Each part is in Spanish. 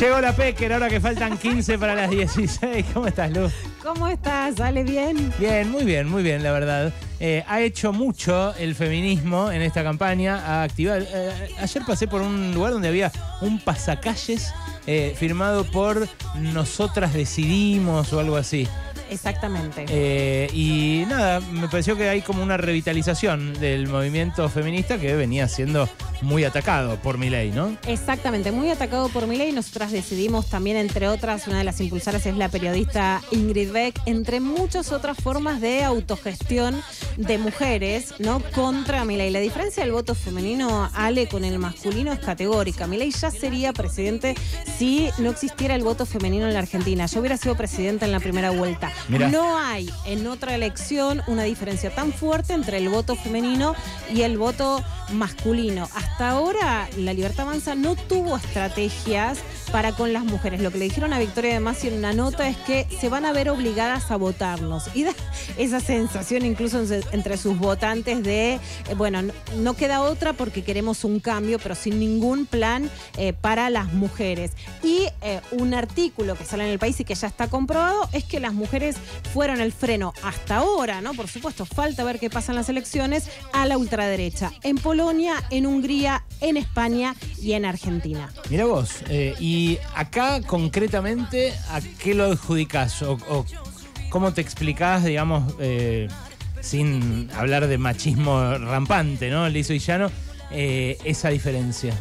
Llegó la Pecker, ahora que faltan 15 para las 16. ¿Cómo estás, Lu? ¿Cómo estás? ¿Sale bien? Bien, muy bien, la verdad. Ha hecho mucho el feminismo en esta campaña. Ha activado. Ayer pasé por un lugar donde había un pasacalles firmado por Nosotras Decidimos o algo así. Exactamente. Y nada, me pareció que hay como una revitalización del movimiento feminista que venía siendo muy atacado por Milei, ¿no? Exactamente, muy atacado por Milei. Nosotras decidimos también, entre otras, una de las impulsoras es la periodista Ingrid Beck, entre muchas otras formas de autogestión de mujeres, ¿no? Contra Milei. La diferencia del voto femenino, Ale, con el masculino es categórica. Milei ya sería presidente si no existiera el voto femenino en la Argentina. Yo hubiera sido presidenta en la primera vuelta. Mirá. No hay en otra elección una diferencia tan fuerte entre el voto femenino y el voto masculino. Hasta ahora la Libertad Avanza no tuvo estrategias para con las mujeres. Lo que le dijeron a Victoria De Masi en una nota es que se van a ver obligadas a votarnos. Y da esa sensación incluso entre sus votantes de, bueno, no queda otra porque queremos un cambio, pero sin ningún plan para las mujeres. Y un artículo que sale en El País y que ya está comprobado es que las mujeres fueron el freno hasta ahora, ¿no? Por supuesto, falta ver qué pasa en las elecciones, a la ultraderecha. En Polonia, en Hungría, en España y en Argentina. Mira vos, y acá concretamente, ¿a qué lo adjudicás? ¿O cómo te explicás, digamos, sin hablar de machismo rampante, ¿no? Liso y llano, esa diferencia?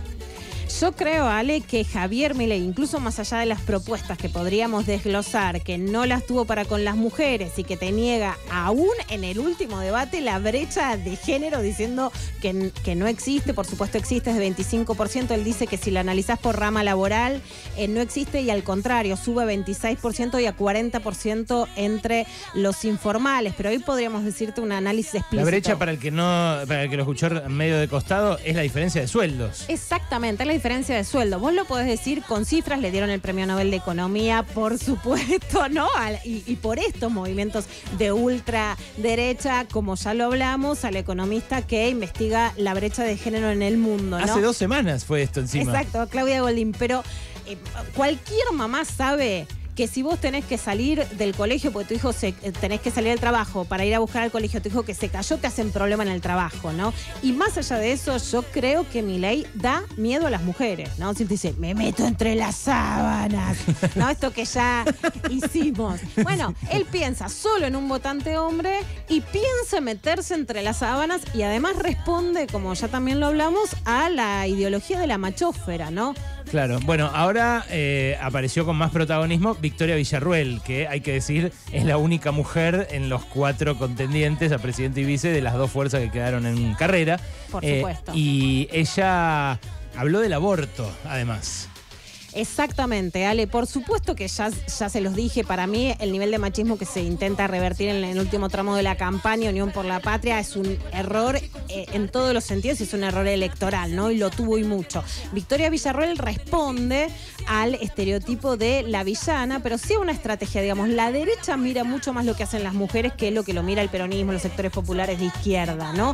Yo creo, Ale, que Javier Milei, incluso más allá de las propuestas que podríamos desglosar, que no las tuvo para con las mujeres y que te niega aún en el último debate la brecha de género diciendo que no existe, por supuesto existe, es de 25%, él dice que si la analizás por rama laboral no existe y al contrario, sube a 26% y a 40% entre los informales, pero hoy podríamos decirte un análisis explícito. La brecha, para el que lo escuchó medio de costado, es la diferencia de sueldos. Exactamente, la diferencia de sueldo. Vos lo podés decir con cifras, le dieron el Premio Nobel de Economía, por supuesto, ¿no? Y por estos movimientos de ultraderecha, como ya lo hablamos, al economista que investiga la brecha de género en el mundo, ¿no? Hace 2 semanas fue esto encima. Exacto, Claudia Goldín, pero cualquier mamá sabe que si vos tenés que salir del colegio porque tu hijo tenés que salir del trabajo para ir a buscar al colegio, tu hijo que se cayó, te hacen problema en el trabajo, ¿no? Y más allá de eso, yo creo que Milei da miedo a las mujeres, ¿no? Si te dice, me meto entre las sábanas, ¿no? Esto que ya hicimos. Bueno, él piensa solo en un votante hombre y piensa meterse entre las sábanas y además responde, como ya también lo hablamos, a la ideología de la machósfera, ¿no? Claro, bueno, ahora apareció con más protagonismo Victoria Villarruel, que hay que decir es la única mujer en los 4 contendientes a presidente y vice de las 2 fuerzas que quedaron en carrera. Por supuesto. Y ella habló del aborto, además. Exactamente, Ale. Por supuesto que ya se los dije, para mí el nivel de machismo que se intenta revertir en el último tramo de la campaña Unión por la Patria es un error en todos los sentidos y es un error electoral, ¿no? Y lo tuvo y mucho. Victoria Villarruel responde al estereotipo de la villana, pero sí a una estrategia, digamos. La derecha mira mucho más lo que hacen las mujeres que lo que lo mira el peronismo, los sectores populares de izquierda, ¿no?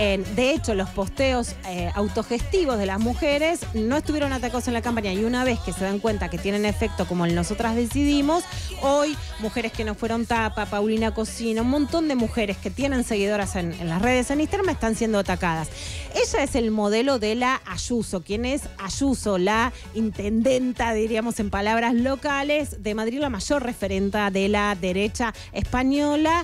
De hecho, los posteos autogestivos de las mujeres no estuvieron atacados en la campaña y una vez que se dan cuenta que tienen efecto como el Nosotras Decidimos, hoy mujeres que no fueron tapa, Paulina Cocina, un montón de mujeres que tienen seguidoras en las redes en Instagram están siendo atacadas. Ella es el modelo de la Ayuso. ¿Quién es Ayuso? La intendenta, diríamos en palabras locales, de Madrid, la mayor referenta de la derecha española,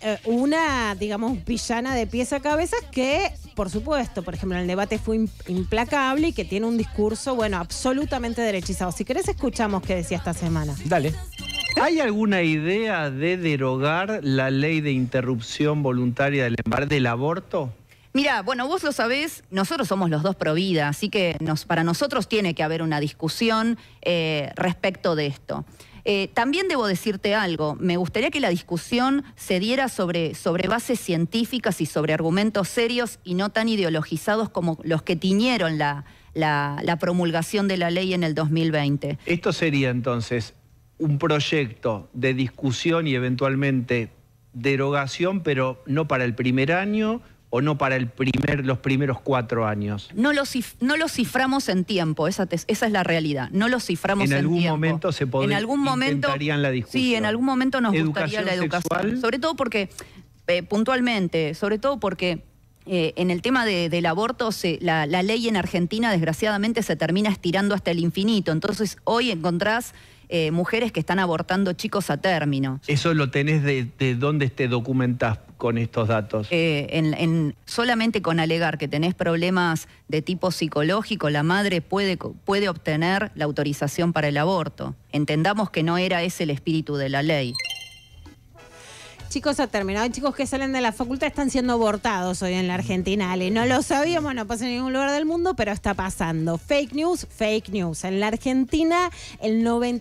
una, digamos, villana de pies a cabeza que, por supuesto, por ejemplo, en el debate fue implacable y que tiene un discurso, bueno, absolutamente derechizado. Si querés, escuchamos qué decía esta semana. Dale. ¿Hay alguna idea de derogar la ley de interrupción voluntaria del aborto? Mira, bueno, vos lo sabés, nosotros somos los dos pro vida, así que para nosotros tiene que haber una discusión respecto de esto. También debo decirte algo, me gustaría que la discusión se diera sobre bases científicas y sobre argumentos serios y no tan ideologizados como los que tiñeron la promulgación de la ley en el 2020. Esto sería entonces un proyecto de discusión y eventualmente derogación, pero no para el primer año, o no para los primeros 4 años? No lo ciframos en tiempo, esa es la realidad. No lo ciframos en tiempo. En algún momento se podría, intentarían la discusión. Sí, en algún momento nos gustaría la educación. Sexual. Sobre todo porque, puntualmente, en el tema del aborto, la ley en Argentina desgraciadamente se termina estirando hasta el infinito. Entonces hoy encontrás mujeres que están abortando chicos a término. ¿Eso lo tenés de dónde te documentás con estos datos? Solamente con alegar que tenés problemas de tipo psicológico, la madre puede obtener la autorización para el aborto. Entendamos que no era ese el espíritu de la ley. Chicos, ha terminado. Hay chicos que salen de la facultad están siendo abortados hoy en la Argentina, Ale. No lo sabíamos, no pasa en ningún lugar del mundo, pero está pasando. Fake news, fake news. En la Argentina, el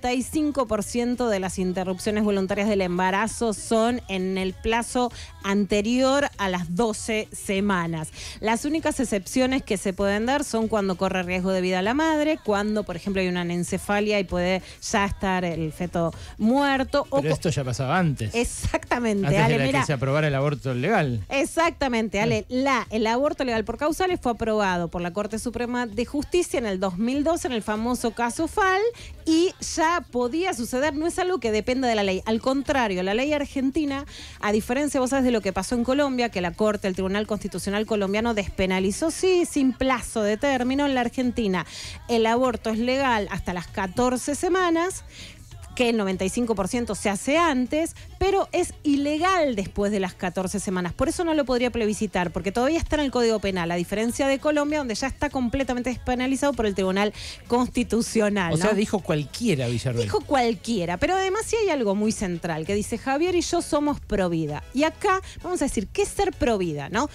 95% de las interrupciones voluntarias del embarazo son en el plazo anterior a las 12 semanas. Las únicas excepciones que se pueden dar son cuando corre riesgo de vida la madre, cuando, por ejemplo, hay una anencefalia y puede ya estar el feto muerto. Pero esto ya pasaba antes. Exactamente. Antes Ale, de que se aprobara el aborto legal. Exactamente, Ale. El aborto legal por causales fue aprobado por la Corte Suprema de Justicia en el 2012 en el famoso caso Fall y ya podía suceder, no es algo que dependa de la ley. Al contrario, la ley argentina, a diferencia, vos sabés, de lo que pasó en Colombia, que la Corte, el Tribunal Constitucional colombiano despenalizó, sí, sin plazo de término. En la Argentina el aborto es legal hasta las 14 semanas, que el 95% se hace antes, pero es ilegal después de las 14 semanas. Por eso no lo podría plebiscitar, porque todavía está en el Código Penal, a diferencia de Colombia, donde ya está completamente despenalizado por el Tribunal Constitucional. O sea, dijo cualquiera, Villarreal. Dijo cualquiera, pero además sí hay algo muy central, que dice Javier y yo somos pro vida. Y acá vamos a decir, ¿qué es ser pro vida, no?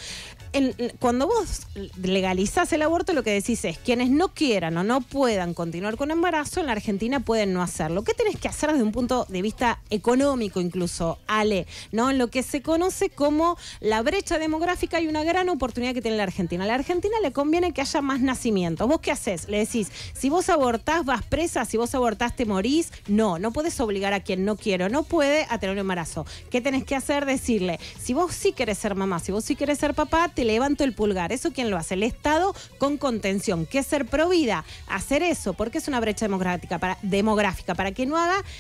Cuando vos legalizás el aborto, lo que decís es, quienes no quieran o no puedan continuar con embarazo, en la Argentina pueden no hacerlo. ¿Qué tenés que hacer desde un punto de vista económico incluso, Ale? ¿No? En lo que se conoce como la brecha demográfica, hay una gran oportunidad que tiene la Argentina. A la Argentina le conviene que haya más nacimientos. ¿Vos qué haces? Le decís, si vos abortás vas presa, si vos abortás te morís. No podés obligar a quien no quiere o no puede a tener un embarazo. ¿Qué tenés que hacer? Decirle, si vos sí querés ser mamá, si vos sí querés ser papá, te levanto el pulgar. ¿Eso quién lo hace? El Estado con contención. ¿Qué es ser pro vida? Hacer eso, porque es una brecha demográfica para que no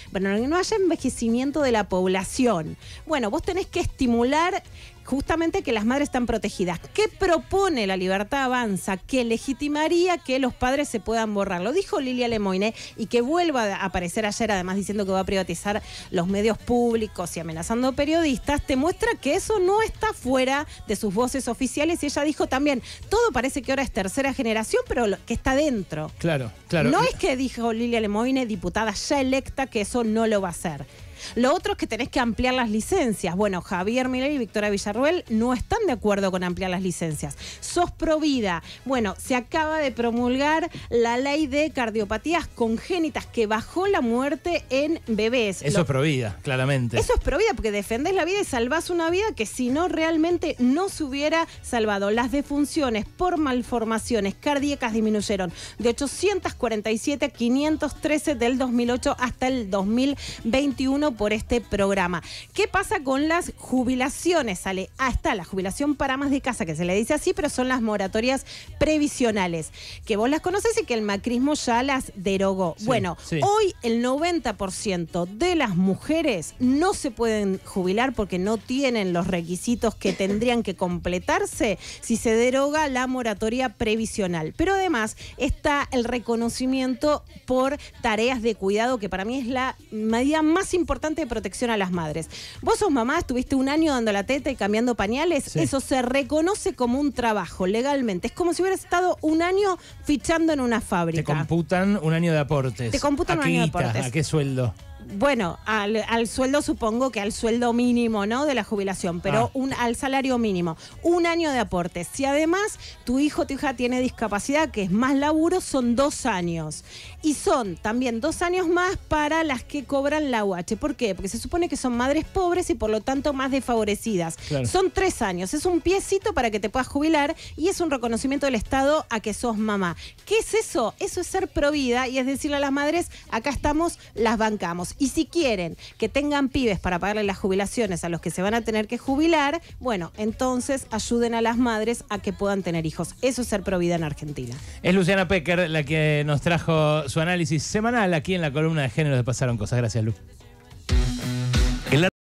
haya envejecimiento de la población. Bueno, vos tenés que estimular justamente que las madres están protegidas. ¿Qué propone La Libertad Avanza? Que legitimaría que los padres se puedan borrar. Lo dijo Lilia Lemoine, y que vuelva a aparecer ayer, además diciendo que va a privatizar los medios públicos y amenazando periodistas, te muestra que eso no está fuera de sus voces oficiales. Y ella dijo también, todo parece que ahora es tercera generación, pero que está dentro. Claro. No es que dijo Lilia Lemoine, diputada ya electa, que eso no lo va a hacer. Lo otro es que tenés que ampliar las licencias. Bueno, Javier Milei y Victoria Villarruel no están de acuerdo con ampliar las licencias. Sos pro vida. Bueno, se acaba de promulgar la ley de cardiopatías congénitas que bajó la muerte en bebés. Eso es pro vida, claramente. Eso es pro vida, porque defendés la vida y salvás una vida que si no realmente no se hubiera salvado. Las defunciones por malformaciones cardíacas disminuyeron de 847 a 513 del 2008 hasta el 2021 por este programa. ¿Qué pasa con las jubilaciones? Está la jubilación para amas de casa, que se le dice así, pero son las moratorias previsionales, que vos las conocés y que el macrismo ya las derogó. Sí, bueno, sí. Hoy el 90% de las mujeres no se pueden jubilar porque no tienen los requisitos que tendrían que completarse si se deroga la moratoria previsional. Pero además está el reconocimiento por tareas de cuidado, que para mí es la medida más importante de protección a las madres. Vos sos mamá, estuviste un año dando la teta y cambiando pañales, sí. Eso se reconoce como un trabajo legalmente. Es como si hubieras estado un año fichando en una fábrica. Te computan un año de aportes. Te computan un año de aportes. ¿A qué sueldo? Bueno, al sueldo, supongo que al sueldo mínimo, ¿no? De la jubilación, pero al salario mínimo. Un año de aportes. Si además tu hijo o tu hija tiene discapacidad, que es más laburo, son 2 años. Y son también 2 años más para las que cobran la UH. ¿Por qué? Porque se supone que son madres pobres y por lo tanto más desfavorecidas. Claro. Son 3 años. Es un piecito para que te puedas jubilar y es un reconocimiento del Estado a que sos mamá. ¿Qué es eso? Eso es ser pro vida y es decirle a las madres, acá estamos, las bancamos. hijos. Y si quieren que tengan pibes para pagarle las jubilaciones a los que se van a tener que jubilar, bueno, entonces ayuden a las madres a que puedan tener hijos. Eso es ser provida en Argentina. Es Luciana Pecker la que nos trajo su análisis semanal aquí en la columna de Géneros de Pasaron Cosas. Gracias, Lu.